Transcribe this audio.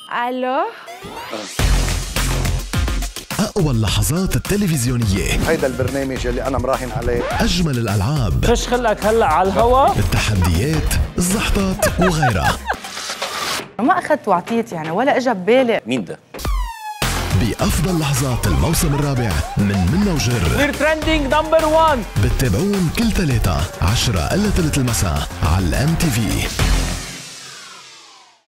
الو. أقوى اللحظات التلفزيونية، هيدا البرنامج اللي أنا مراهن عليه. أجمل الألعاب، فش خلقك هلا على الهوا، التحديات، الزحطات وغيرها. ما أخذت وعطيت يعني ولا إجا ببالي. مين ده؟ بأفضل لحظات الموسم الرابع من منا وجر. وير ترندينج نمبر 1. بتتابعون كل 3 10 إلا 3 المساء على الMTV.